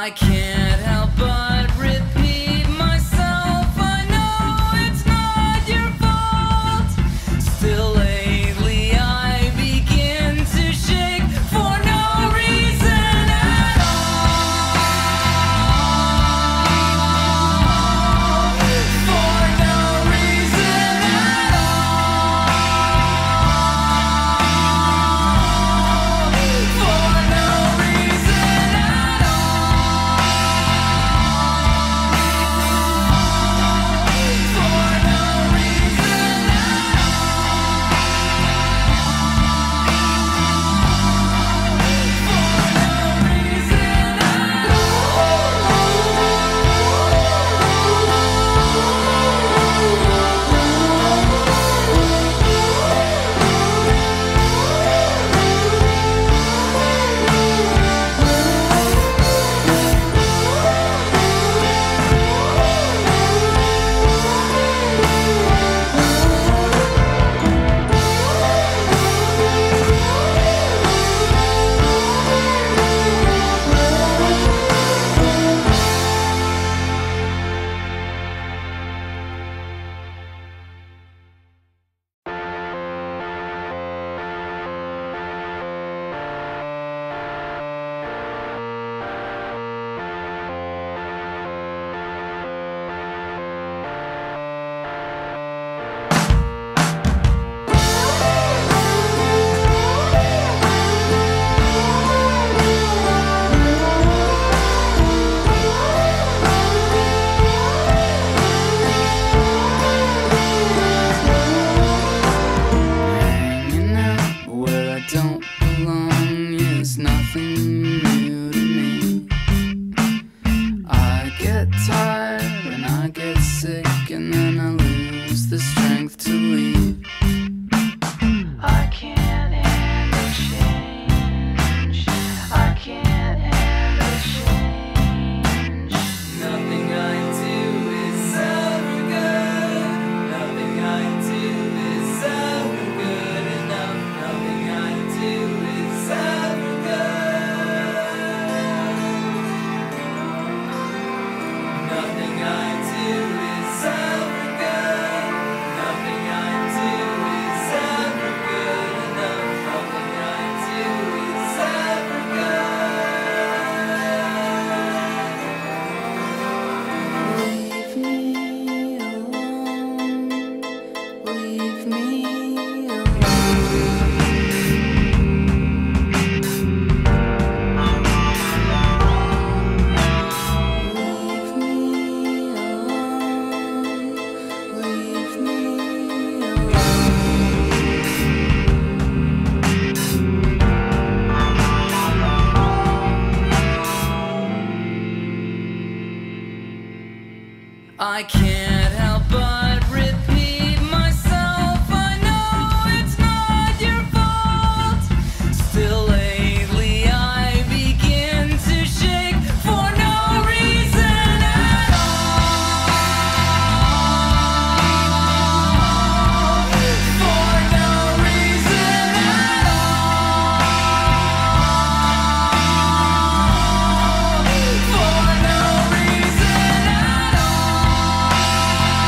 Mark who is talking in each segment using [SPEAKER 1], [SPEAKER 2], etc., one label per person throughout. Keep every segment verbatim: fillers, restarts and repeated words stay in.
[SPEAKER 1] I can't help but repeat myself. I know it's not your fault. Still lately I begin to shake for no reason at all. For no reason at all. For no reason at all. I can't help but repeat myself. I know it's not your fault. Still lately I begin to shake for no reason at all. For no reason at all. For no reason at all.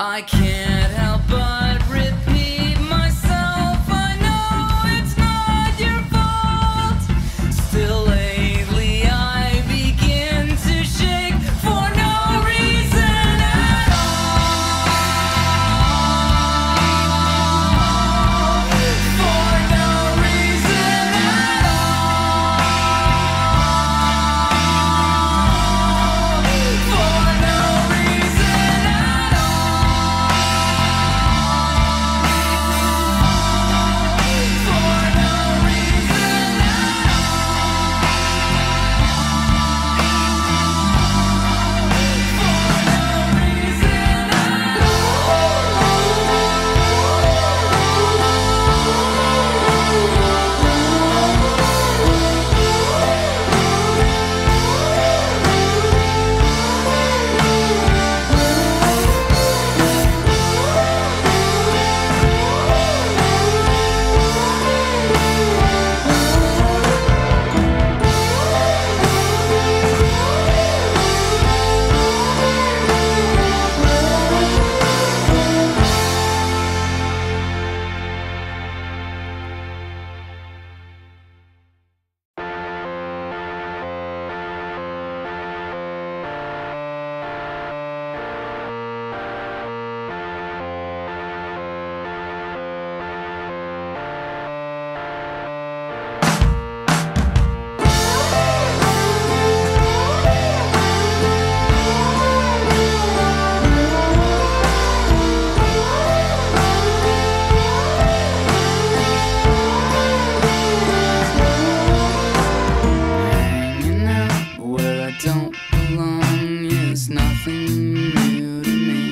[SPEAKER 1] I can't help but repeat myself. I know it's not your fault. Still lately I begin to shake for no reason at all. For no reason at all. For no reason at hanging out where I don't belong is nothing new to me.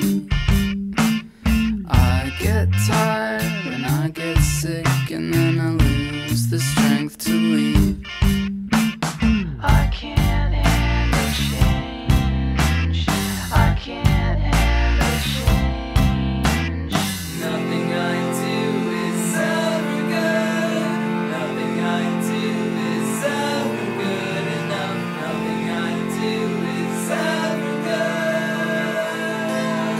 [SPEAKER 1] I get tired and I get sick and then I lose the strength to leave. I can't handle change. I can't handle change. Nothing I do is ever good. Nothing I do is ever good enough. Nothing I do is ever good.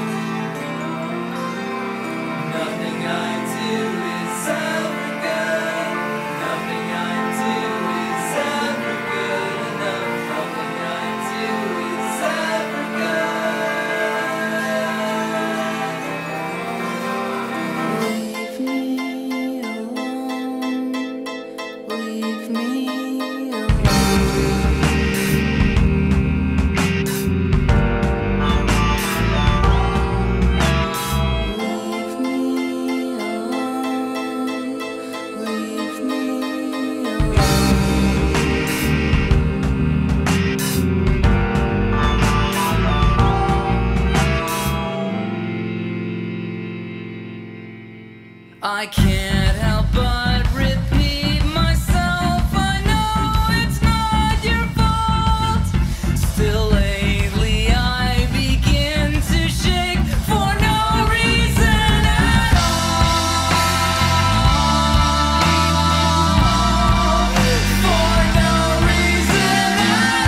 [SPEAKER 1] Nothing I do is ever good. Nothing I do is ever good enough. Nothing I do is ever good. Leave me alone. Leave me Leave me alone. Leave me alone. I can't help but repeat myself. I know it's not your fault. Still lately I begin to shake for no reason at all. For no reason at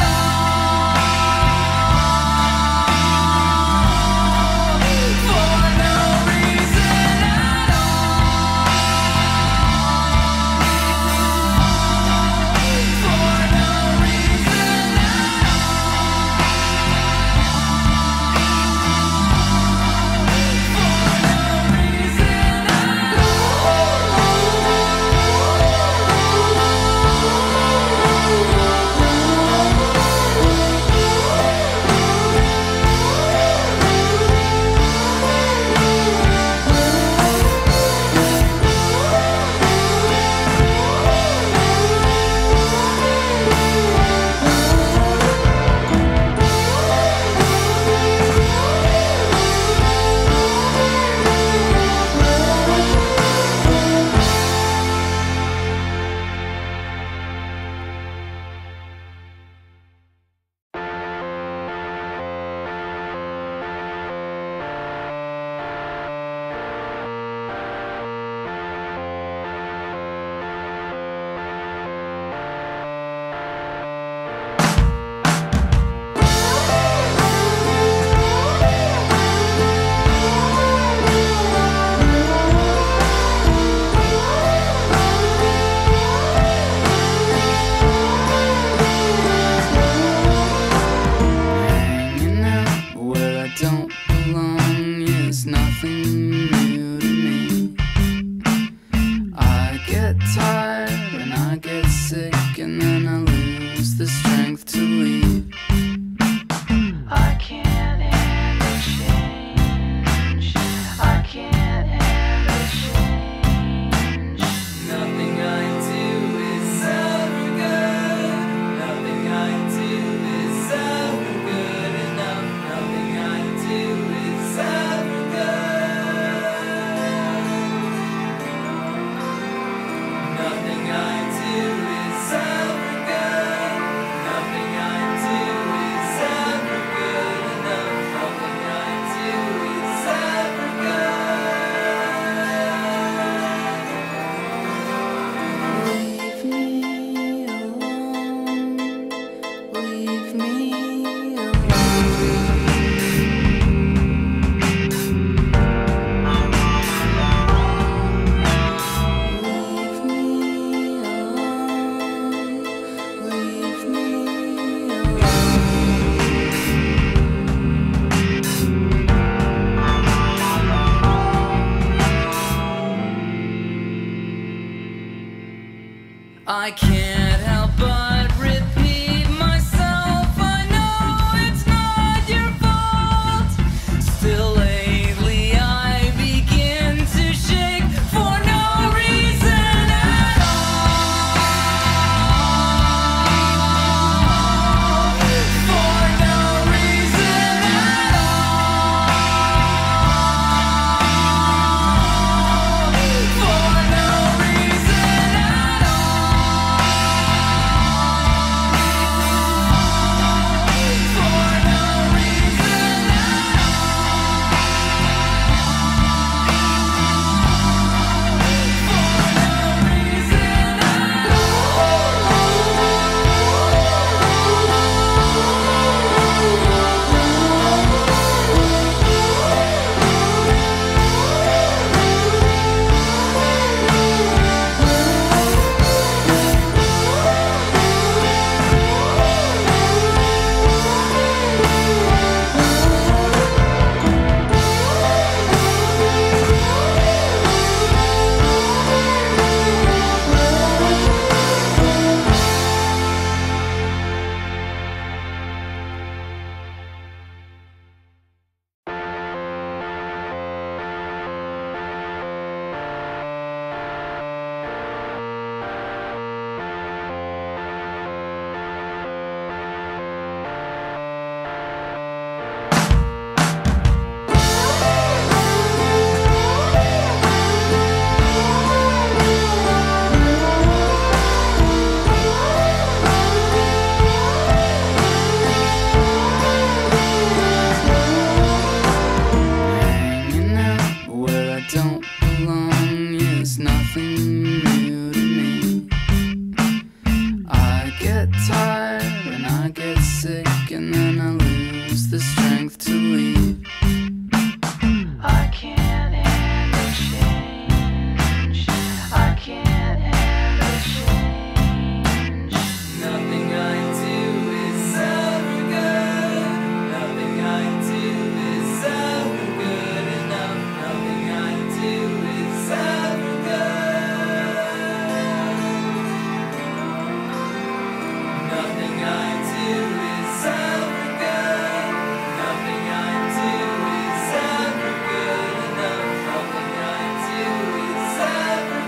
[SPEAKER 1] all. For no reason at all. don't belong is nothing new to me. I get tired and I get sick, and then I lose the strength to leave. I can't handle change. I can't handle change. Nothing I do is ever good. Nothing I do is ever good enough. Nothing I do is ever good. Nothing I do is ever good. Nothing I do is ever good enough. Nothing I do is ever good. Leave me alone. Leave me I can't help but repeat myself. I know it's not your fault. Still lately I begin to shake for no reason at all. For no reason at all. For no reason at all. Don't belong is nothing new to me. I get tired and I get sick, and then I lose the strength to leave. I can't handle change. I can't handle change. Nothing I do is ever good. Nothing I do is ever good enough. Nothing I do is ever good. Nothing I do is ever good. Nothing I do is ever good enough. Nothing I do is ever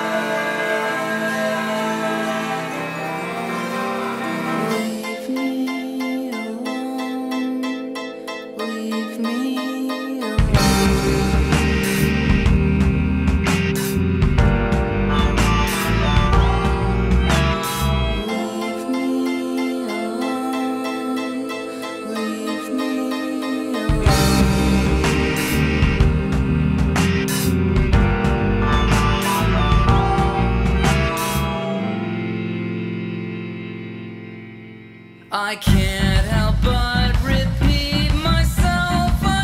[SPEAKER 1] good. Leave me alone. Leave me I can't help but repeat myself.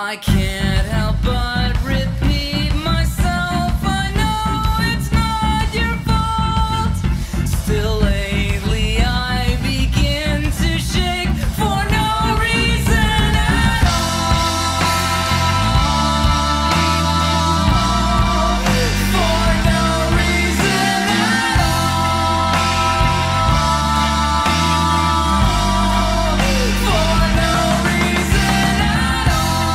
[SPEAKER 1] I can't help but repeat myself. I know it's not your fault. Still lately I begin to shake for no reason at all. For no reason at all. For no reason at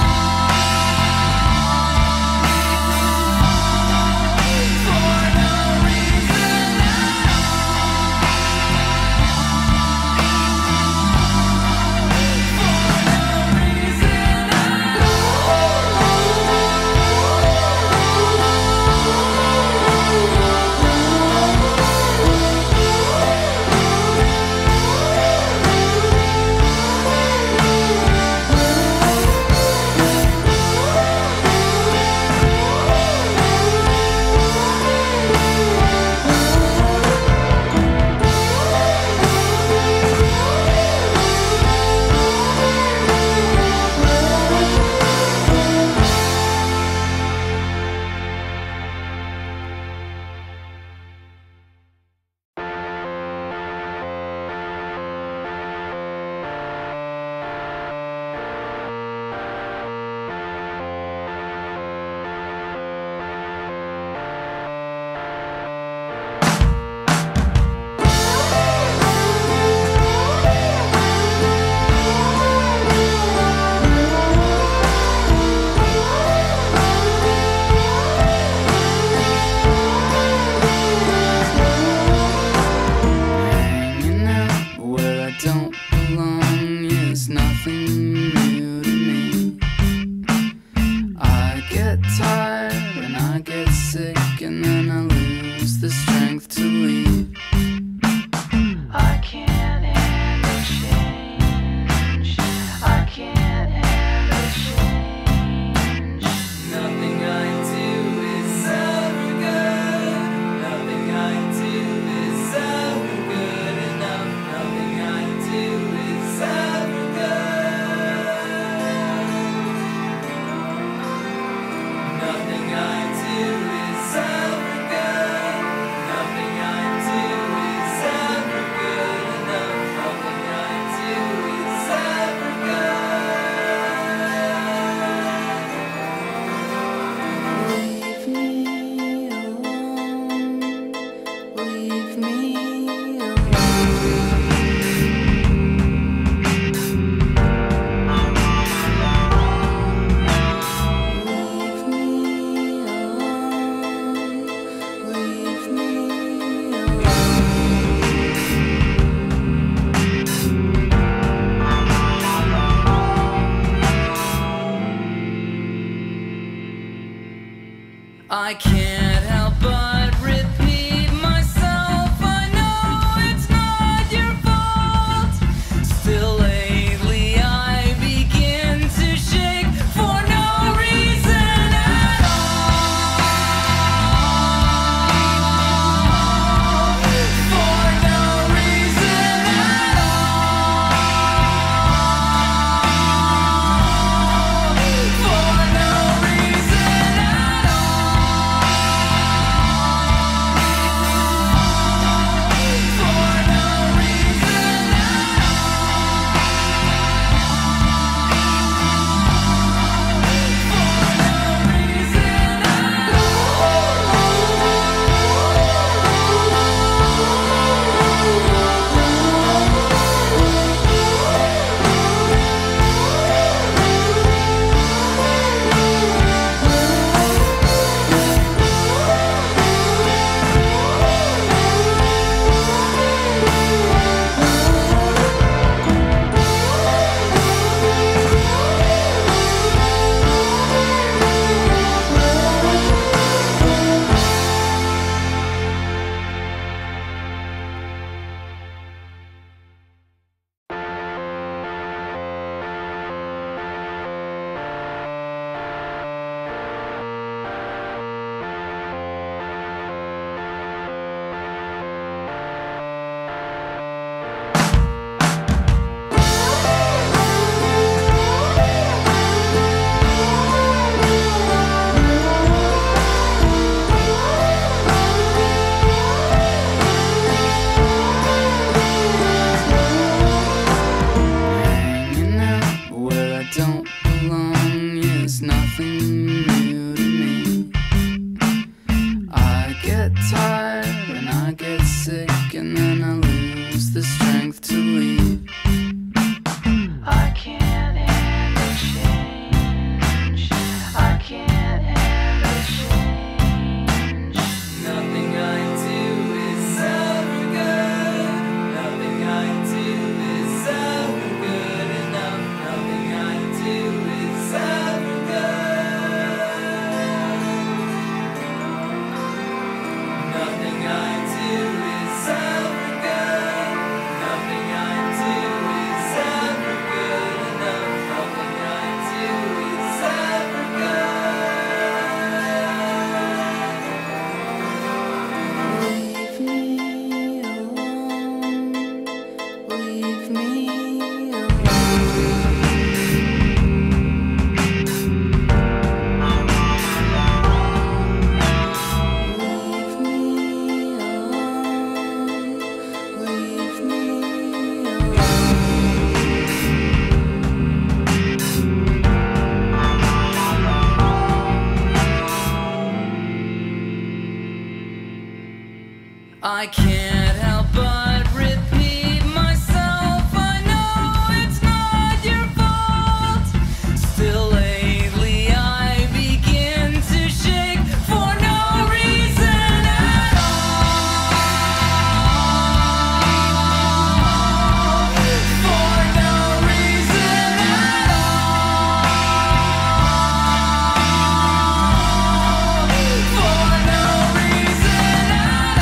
[SPEAKER 1] hanging out where I don't belong is nothing new to me. I get tired and I get sick and then I lose the strength to leave. I can't handle change. I can't handle change. Nothing I do is ever good. Nothing I do is ever good enough. Nothing I do is ever good. Nothing I do is ever good. Nothing I do is ever good enough. Nothing I do is ever good. Leave me alone. Leave me Leave me alone. Leave me alone. I can't help but repeat myself. I know it's not your fault. Still lately I begin to shake for no reason at all. For no reason at all. For no reason at all. I can't help but repeat myself. I know it's not your fault. Still lately I begin to shake for no reason at all. For no reason at all. For no reason at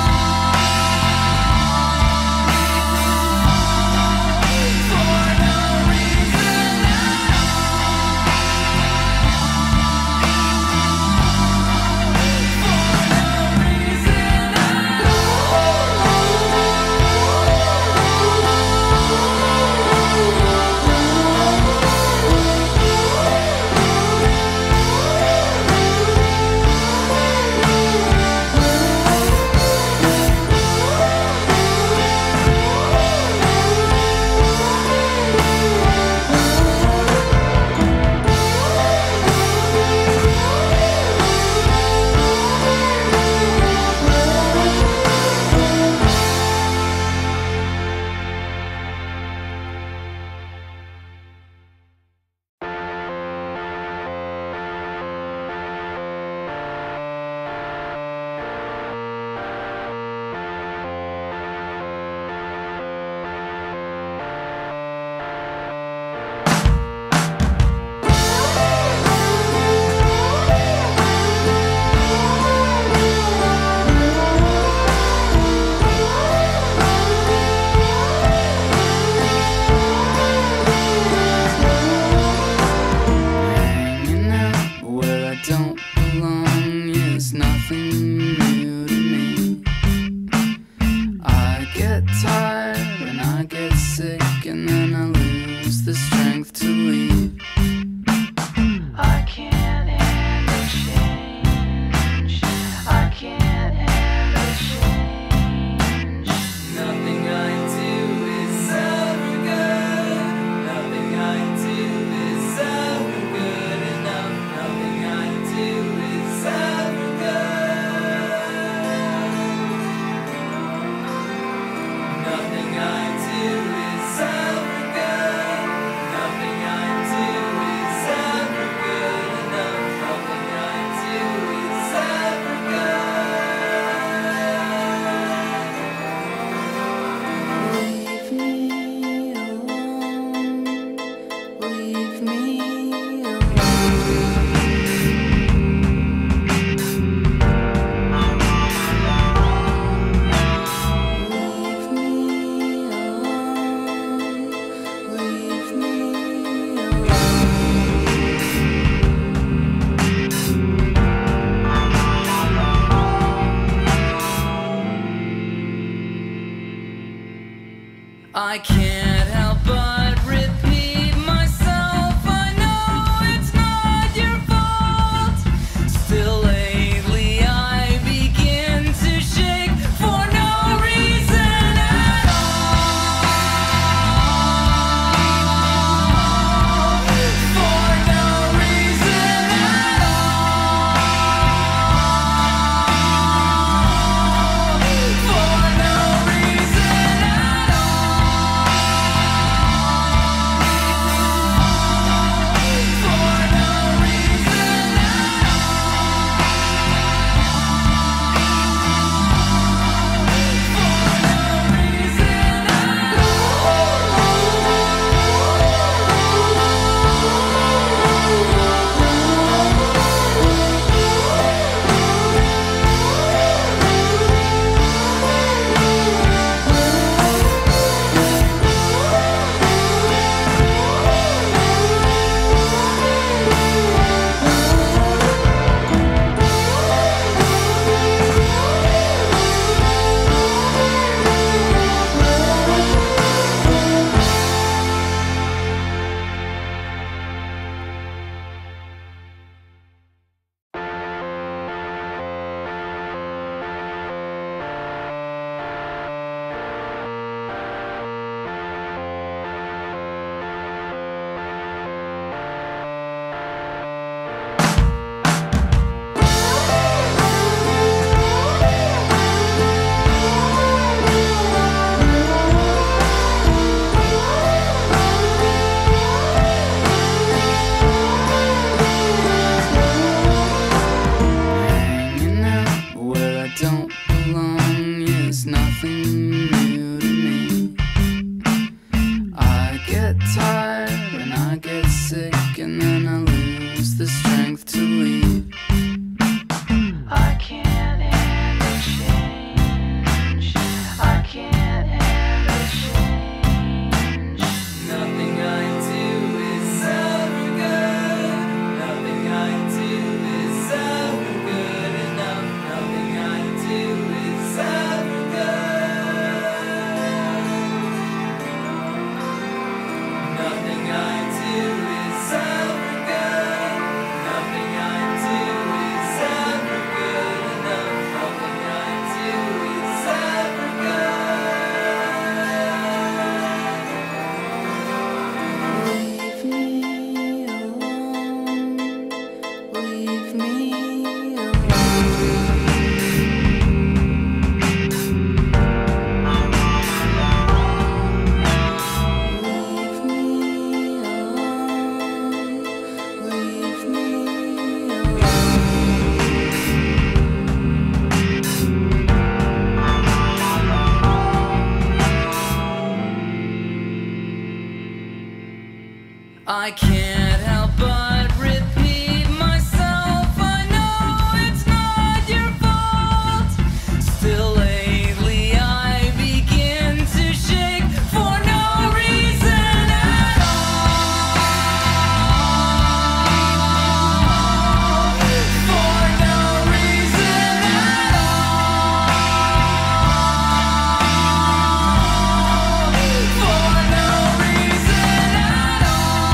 [SPEAKER 1] hanging out where I don't belong is nothing new to me. I get tired and I get sick and then I lose the strength to leave. I can't handle change. I can't handle change. Nothing I do is ever good. Nothing I do is ever good enough. Nothing I do is ever good. Nothing I do is ever good. Nothing I do is ever good enough. Nothing I do is ever good. Leave me alone. Leave me Leave me alone. Leave me I can't help but repeat myself. I know it's not your fault. Still lately I begin to shake for no reason at all. For no reason at all. For no reason at all. I can't help but repeat myself. I know it's not your fault. Still lately I begin to shake for no reason at all. For no reason at all. For no reason at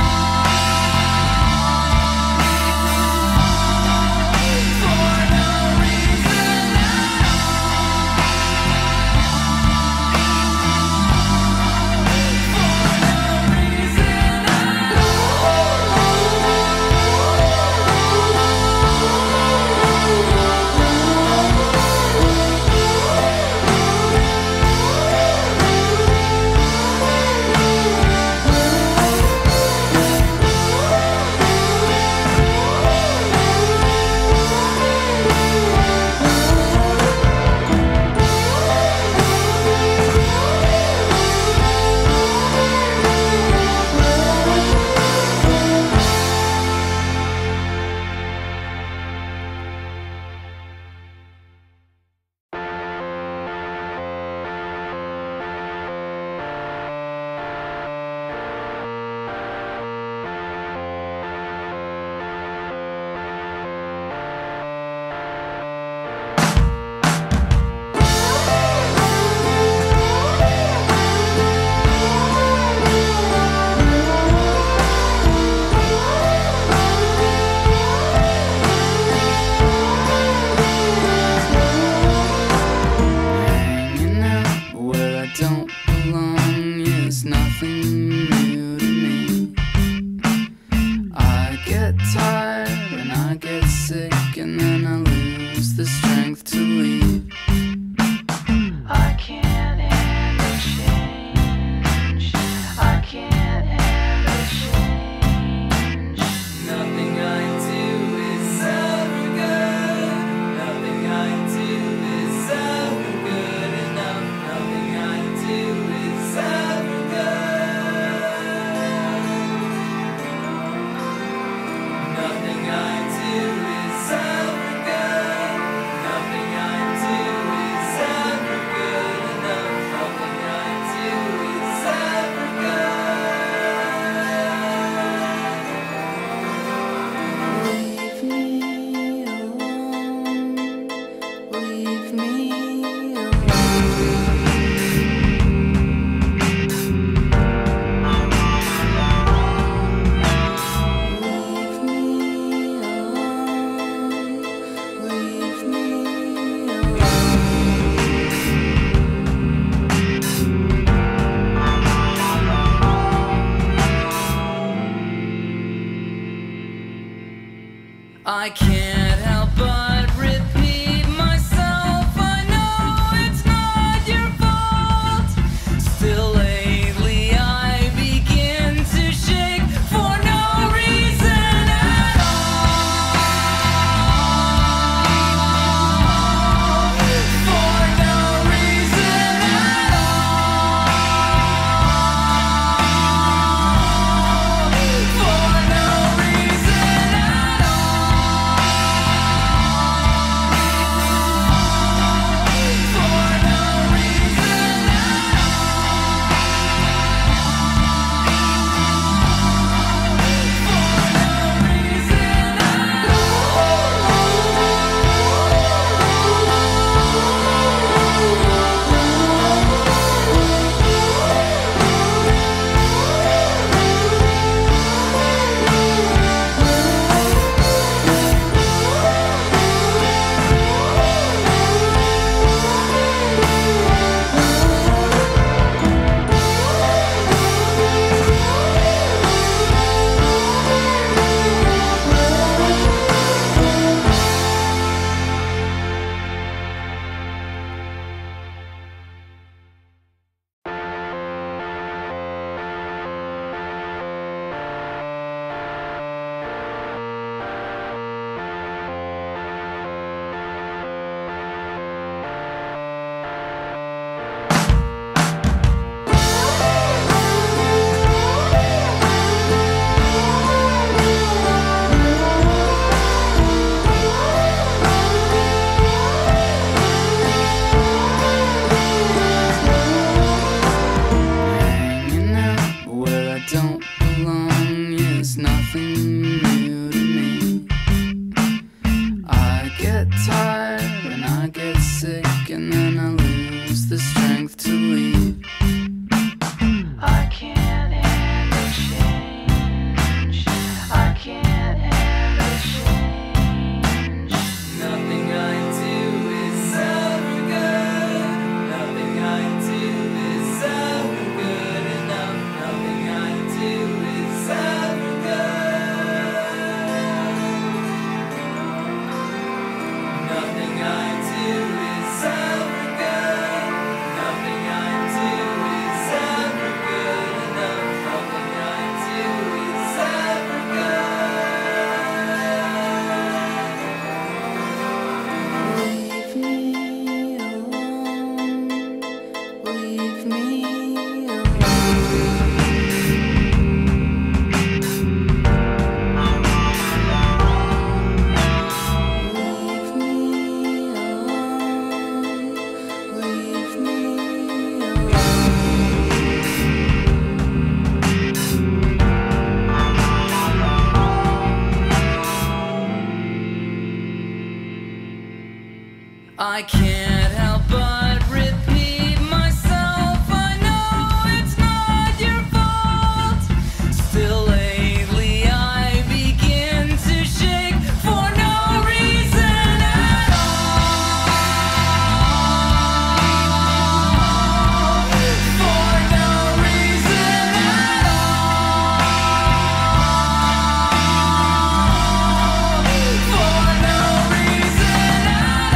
[SPEAKER 1] hanging out where I don't belong is nothing new to me. I get tired and I get sick and then I lose the strength to leave. I can't handle change. I can't handle change. Nothing I do is ever good. Nothing I do is ever good enough. Nothing I do is ever good. Nothing I do is ever good. Nothing I do is ever good enough. Nothing I do is ever good. Leave me alone. Leave me Leave me alone. Leave me I can't help but repeat myself. I know it's not your fault. Still lately I begin to shake for no reason at all. For no reason at all. For no reason at all. I can't help but repeat myself. I know it's not your fault. Still lately I begin to shake for no reason at all. For no reason at all. For no reason at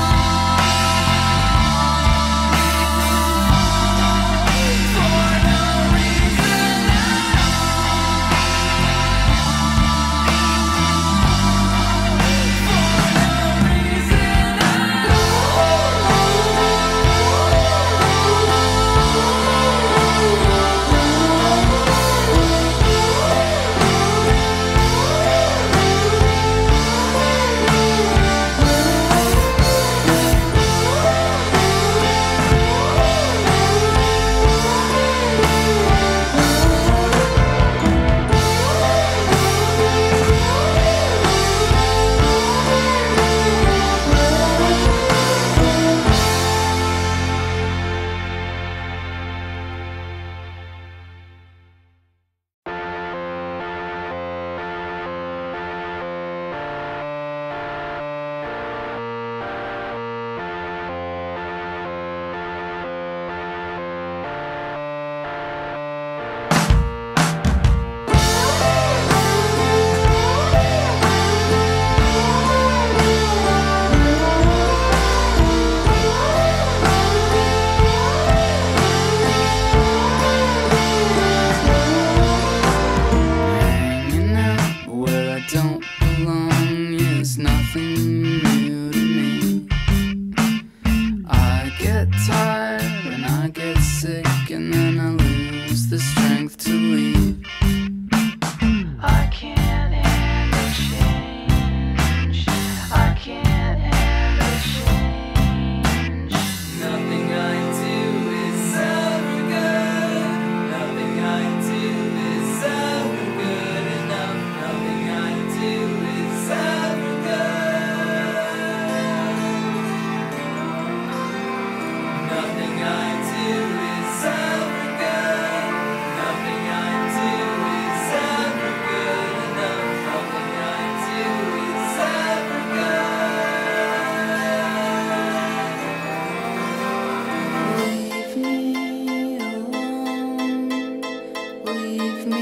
[SPEAKER 1] hanging out where I don't belong is nothing new to me. I get tired and I get sick and then I lose the strength to leave. I can't handle change. I can't handle change. Nothing I do is ever good. Nothing I do is ever good enough. Nothing I do is ever good. Nothing I do is ever good. Nothing I do is ever good enough. Nothing I do is ever good. Leave me alone. Leave me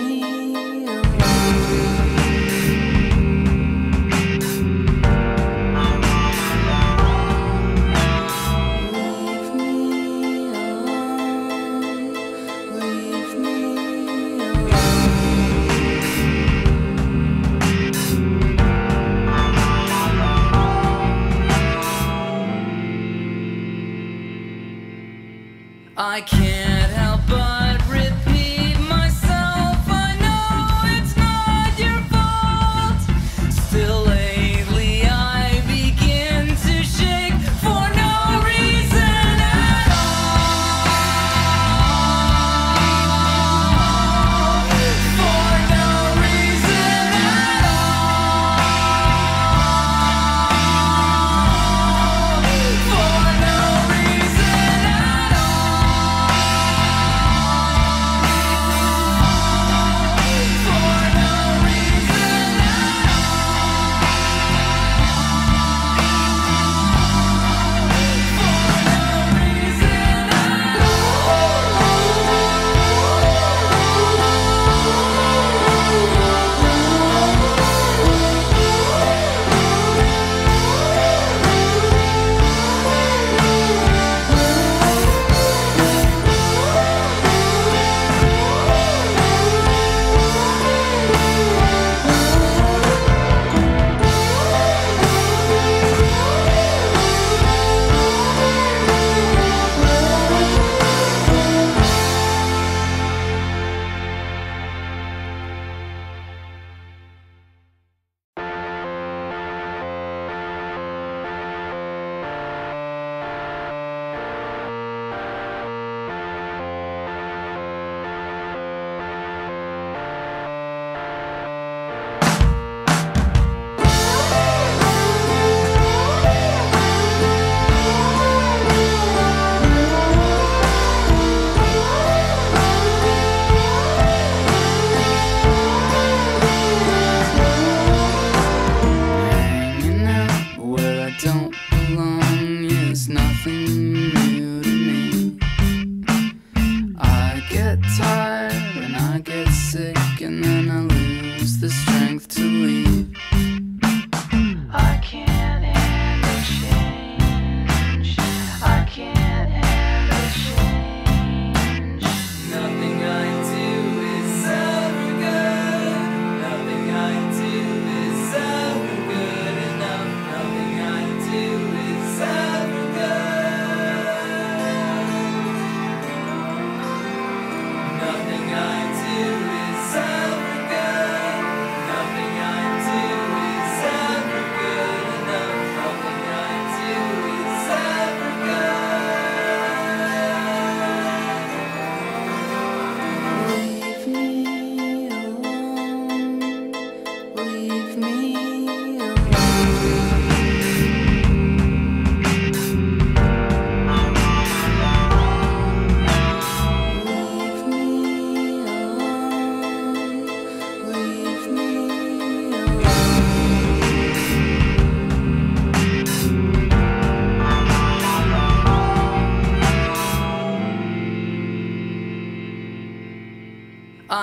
[SPEAKER 1] Leave me alone. Leave me I can't help but repeat myself. I know it's not your fault. Still lately I begin to shake for no reason at all. For no reason at all. For no reason at all.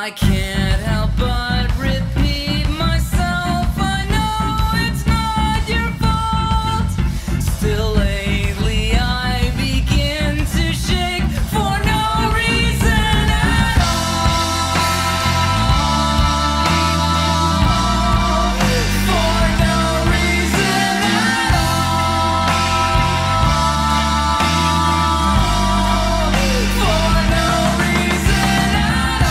[SPEAKER 1] I can't help but repeat myself. I know it's not your fault. Still lately I begin to shake for no reason at all. For no reason at all. For no reason at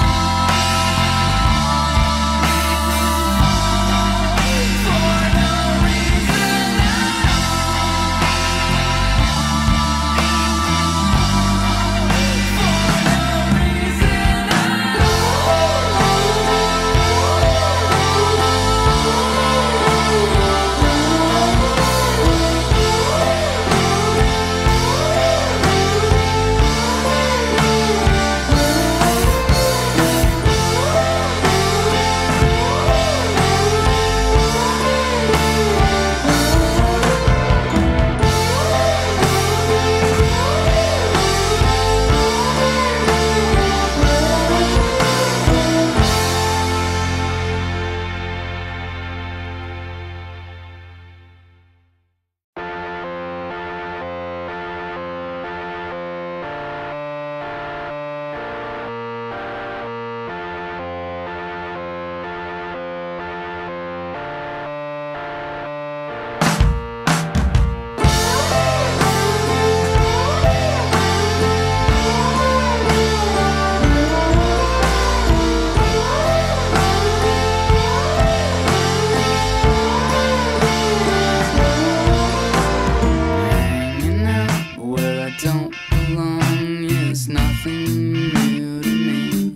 [SPEAKER 1] hanging out where I don't belong is nothing new to me.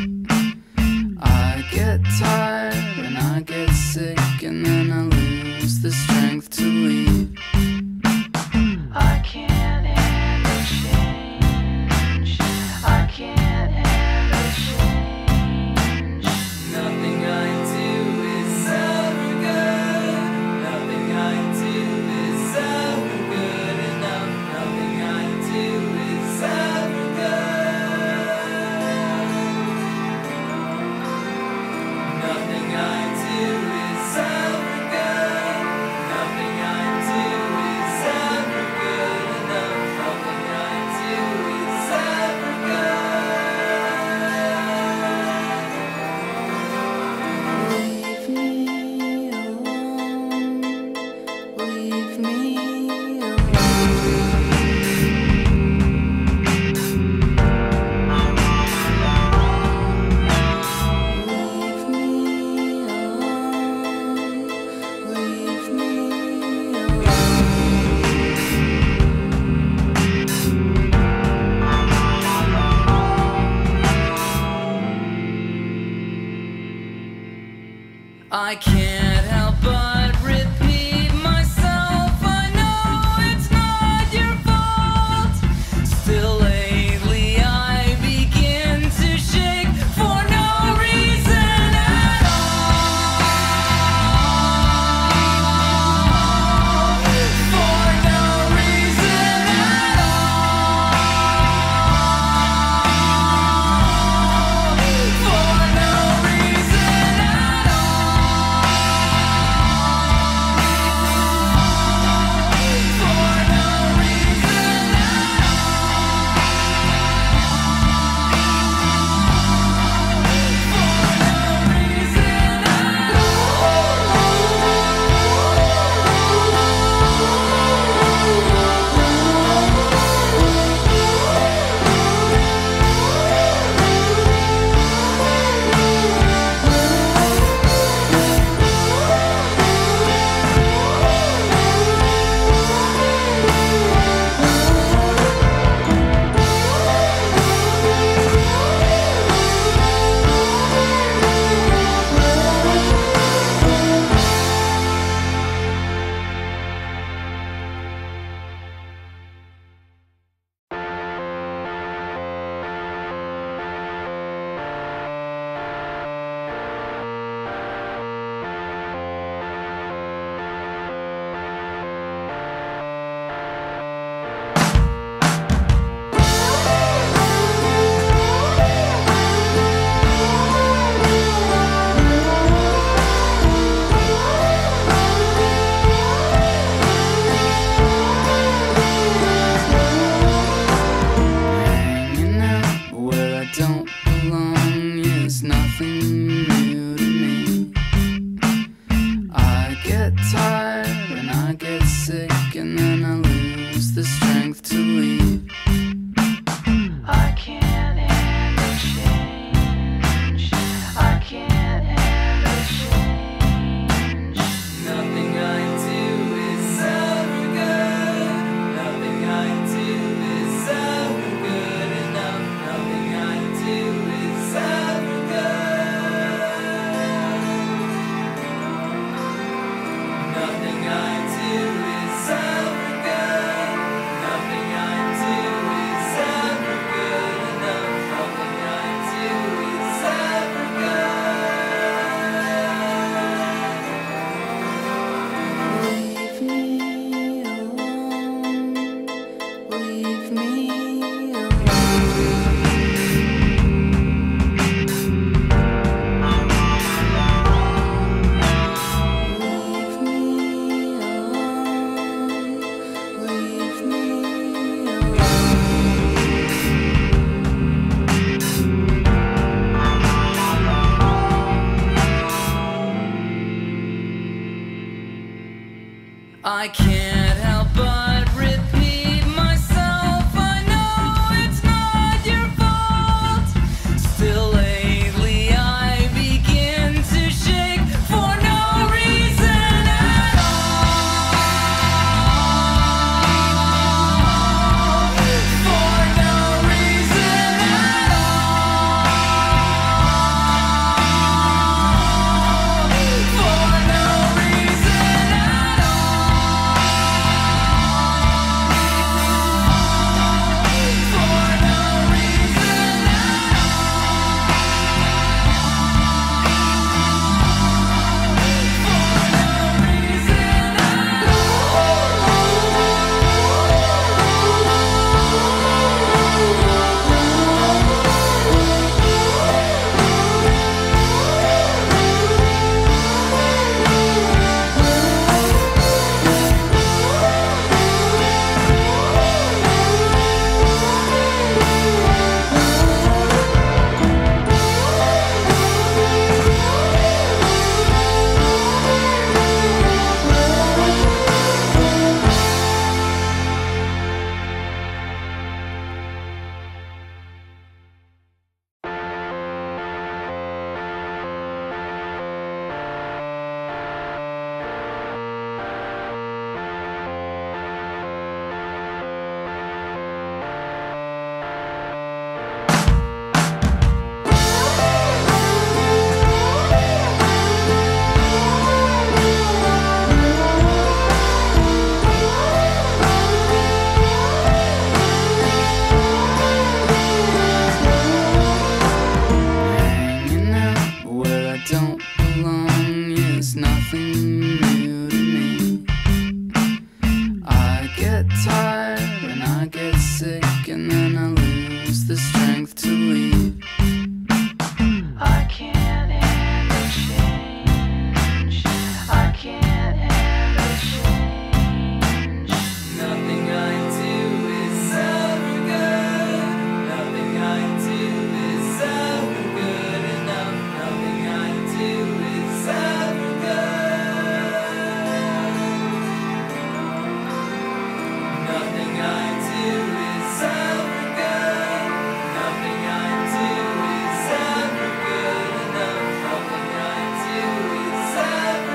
[SPEAKER 1] I get tired and I get sick and then I lose the strength to leave. I can't handle change. I can't handle change. Nothing I do is ever good. Nothing I do is ever good enough. Nothing I do is ever good. Nothing I do is ever good. Nothing I do is ever good enough. Nothing I do is ever good. Leave me alone. Leave me Leave me alone. Leave me I can't help but repeat myself. I know it's not your fault. Still lately I begin to shake for no reason at all. For no reason at all. For no reason at all. get tired and I get sick and then I lose the strength to leave. I can't handle change. I can't handle change. Nothing I do is ever good. Nothing I do is ever good enough. Nothing I do is ever good. Nothing I do is ever good. Nothing I do is ever good enough. Nothing I do is ever good. Leave me alone. Leave me I can't help but repeat myself. I know it's not your fault. Still lately I begin to shake for no reason at all. For no reason at all. For no reason at hanging out where I don't belong is nothing new to me. I get tired and I get sick and then I lose the strength to leave. I can't handle change. I can't handle change. Nothing I do is ever good. Nothing I do is ever good enough. Nothing I do is ever good. Nothing I do is ever good. Nothing I do is ever good enough. Nothing I do is ever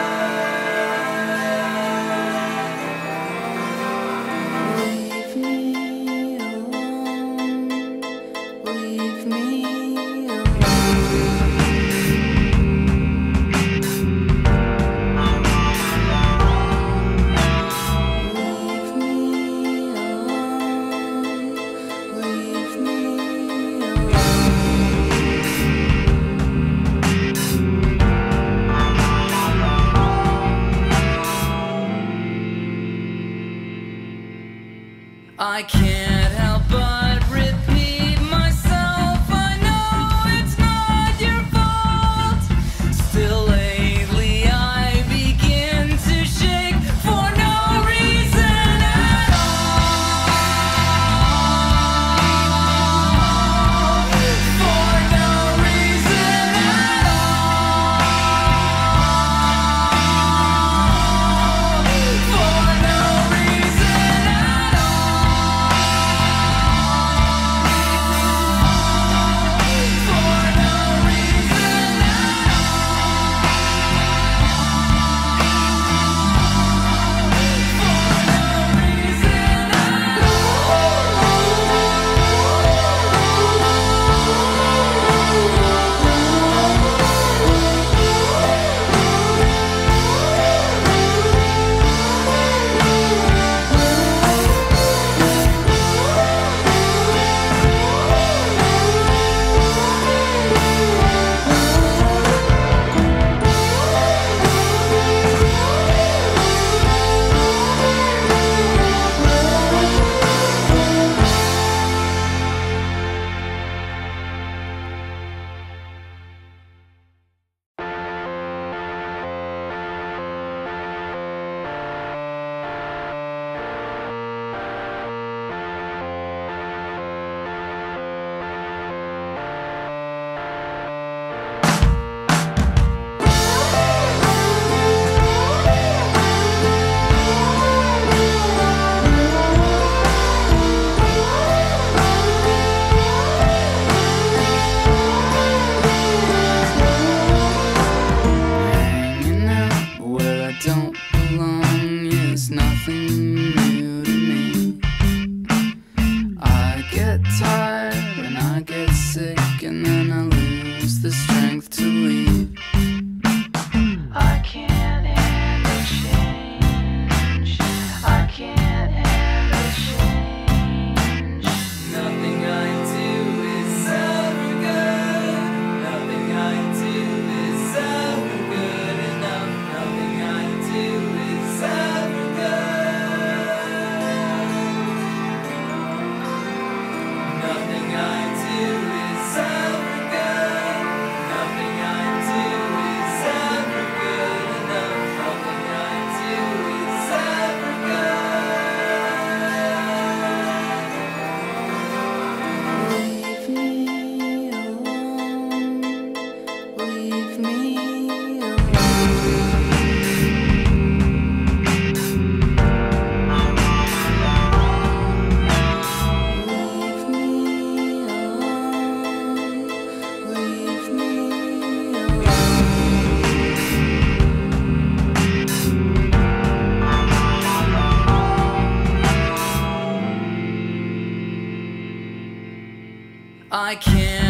[SPEAKER 1] good. Leave me alone. Leave me I can't help but repeat myself. I know it's not your fault. Still lately I begin to shake for no reason at all. For no reason at all. I can't